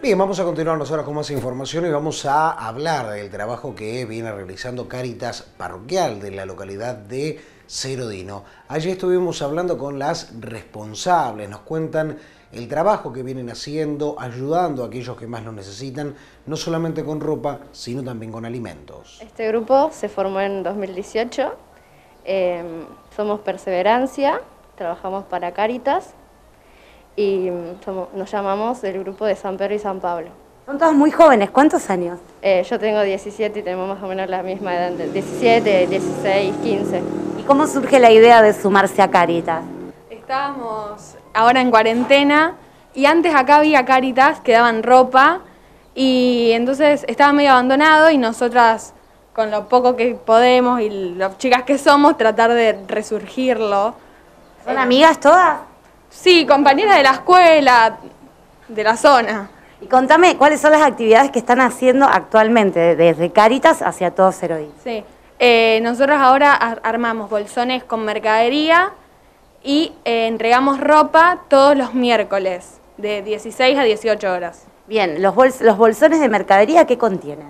Bien, vamos a continuar nosotros con más información y vamos a hablar del trabajo que viene realizando Cáritas Parroquial de la localidad de Cerodino. Allí estuvimos hablando con las responsables, nos cuentan el trabajo que vienen haciendo, ayudando a aquellos que más lo necesitan, no solamente con ropa, sino también con alimentos. Este grupo se formó en 2018, somos Perseverancia, trabajamos para Cáritas y nos llamamos el grupo de San Pedro y San Pablo. Son todos muy jóvenes, ¿cuántos años? Yo tengo 17 y tenemos más o menos la misma edad, 17, 16, 15. ¿Y cómo surge la idea de sumarse a Cáritas? Estábamos ahora en cuarentena y antes acá había Cáritas que daban ropa y entonces estaba medio abandonado y nosotras con lo poco que podemos y las chicas que somos tratar de resurgirlo. ¿Son amigas todas? Sí, compañeras de la escuela, de la zona. Y contame cuáles son las actividades que están haciendo actualmente desde Cáritas hacia todo Cerodino. Sí, nosotros ahora armamos bolsones con mercadería y entregamos ropa todos los miércoles, de 16 a 18 horas. Bien, los bolsones de mercadería, ¿qué contienen?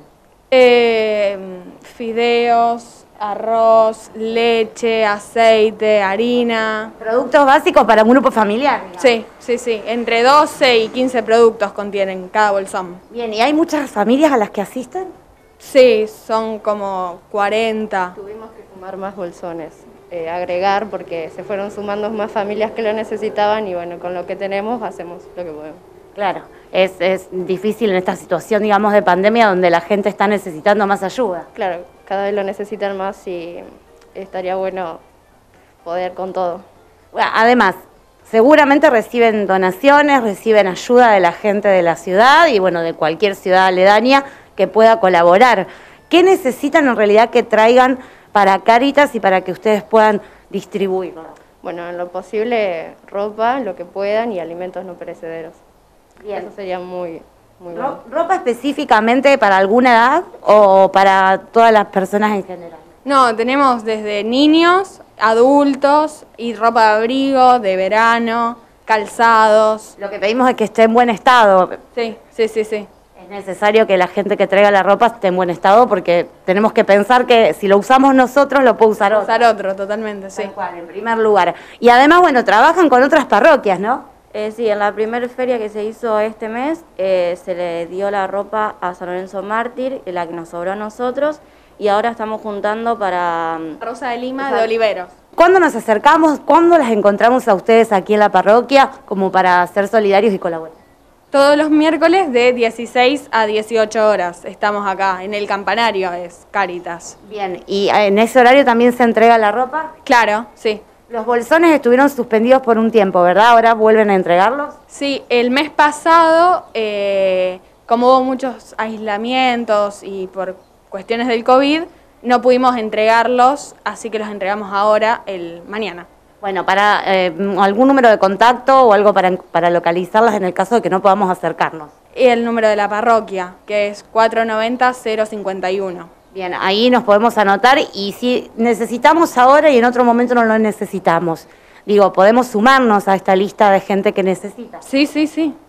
Fideos, arroz, leche, aceite, harina. Productos básicos para un grupo familiar. Sí, sí, sí. Entre 12 y 15 productos contienen cada bolsón. Bien, ¿y hay muchas familias a las que asisten? Sí, son como 40. Tuvimos que sumar más bolsones, agregar porque se fueron sumando más familias que lo necesitaban y bueno, con lo que tenemos hacemos lo que podemos. Claro, es difícil en esta situación, digamos, de pandemia donde la gente está necesitando más ayuda. Claro, cada vez lo necesitan más y estaría bueno poder con todo. Bueno, además, seguramente reciben donaciones, reciben ayuda de la gente de la ciudad y bueno, de cualquier ciudad aledaña que pueda colaborar. ¿Qué necesitan en realidad que traigan para Cáritas y para que ustedes puedan distribuirlo? Bueno, en lo posible ropa, lo que puedan y alimentos no perecederos. Bien. Eso sería muy bueno. ¿Ropa específicamente para alguna edad o para todas las personas en general? No, tenemos desde niños, adultos y ropa de abrigo, de verano, calzados. Lo que pedimos es que esté en buen estado. Sí, sí, sí, sí. Es necesario que la gente que traiga la ropa esté en buen estado porque tenemos que pensar que si lo usamos nosotros lo puede usar otro. Usar otro, totalmente, sí. Tal cual, en primer lugar. Y además, bueno, trabajan con otras parroquias, ¿no? Sí, en la primera feria que se hizo este mes se le dio la ropa a San Lorenzo Mártir, la que nos sobró a nosotros, y ahora estamos juntando para... Rosa de Lima de Oliveros. ¿Cuándo nos acercamos? ¿Cuándo las encontramos a ustedes aquí en la parroquia como para ser solidarios y colaborar? Todos los miércoles de 16 a 18 horas estamos acá, en el campanario, es Cáritas. Bien, ¿y en ese horario también se entrega la ropa? Claro, sí. Los bolsones estuvieron suspendidos por un tiempo, ¿verdad? ¿Ahora vuelven a entregarlos? Sí, el mes pasado, como hubo muchos aislamientos y por cuestiones del COVID, no pudimos entregarlos, así que los entregamos ahora, mañana. Bueno, para algún número de contacto o algo para localizarlas en el caso de que no podamos acercarnos. Y el número de la parroquia, que es 490-051. Bien, ahí nos podemos anotar y si necesitamos ahora y en otro momento no lo necesitamos. Digo, podemos sumarnos a esta lista de gente que necesita. Sí, sí, sí.